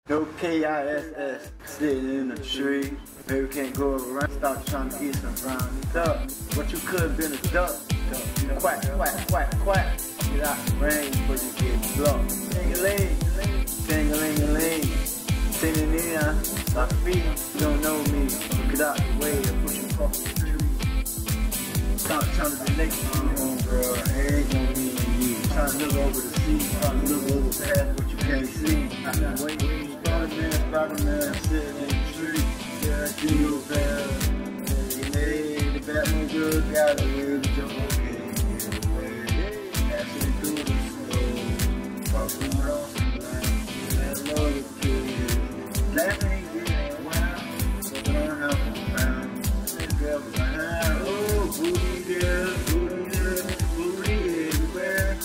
No KISS sitting in a tree. Maybe can't go around. Start trying to eat some brown duck. But you could have been a duck. Quack, quack, quack, quack. Get out the rain before you get plucked. Ting-a-ling, ting-a-ling-a-ling. Ting-a-ling, my feet. You don't know me. Get out the way and push you off the tree. Stop trying to relate to my own girl. It ain't no me and you. Trying to look over the sea. Trying to look over past what you can't see. I'm waiting. Spider-Man sitting in the tree. Yeah, jingle bell. Hey, the Batman girl got away. The jump okay. Passing through the snow. Crossing across the line. That love is good. Laughing ain't getting wild. So don't have to round. This girl behind. Oh, booty there, booty there, booty everywhere.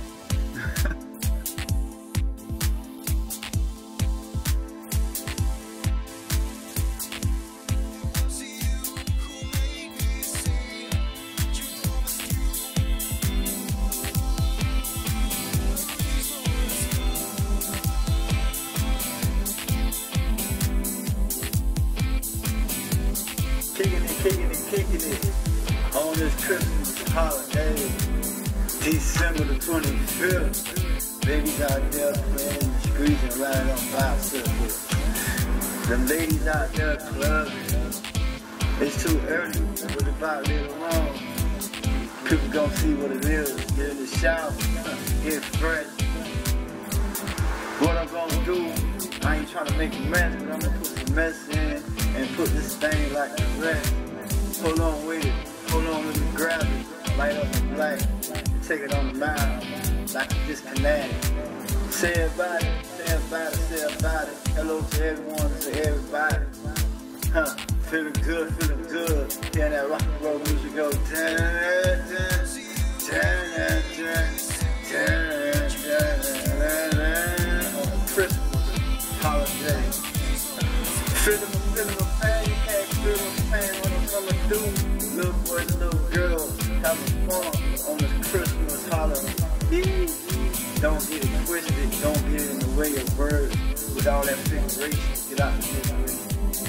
Kicking it on this Christmas holiday, December the 25th. Babies out there playing in the streets and riding on bicycles. The ladies out there clubbing. It's too early, but about later on, people gonna see what it is. Get in the shower, get fresh. What I'm gonna do, I ain't trying to make a mess, but I'm gonna put some mess in and put this thing like the rest. Hold on with it, hold on, let me grab it, light up the light, take it on the mile, like a disconnect. Say about it, say about it, say about it. Hello to everyone, to everybody. Feeling good, hearing that rock and roll music go dun, dun, dun, dun, dun, dun, dun, on a Christmas holiday. Feeling my pain, you can't feel my pain when I'm coming through. Little boys and little girls having fun on this Christmas holiday. Don't get it twisted, don't get in the way of words with all that figuration. Get out the situation.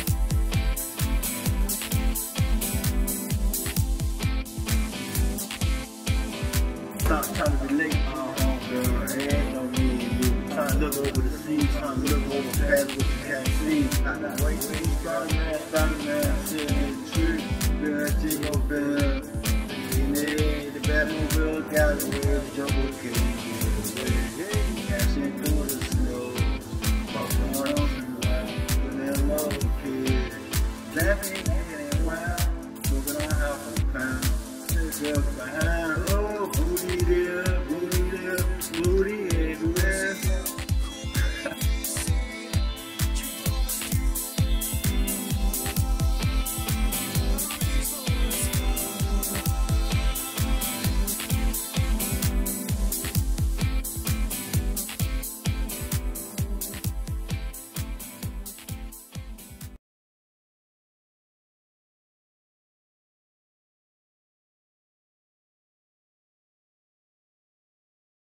Stop trying to relate to my homegirl. It ain't no me and you. Trying to look over the sea, trying to look over past what you can't see. Not wait, Spider-Man sitting in the tree. Bell, jingle bell. The Batman girl got away, the jungle king.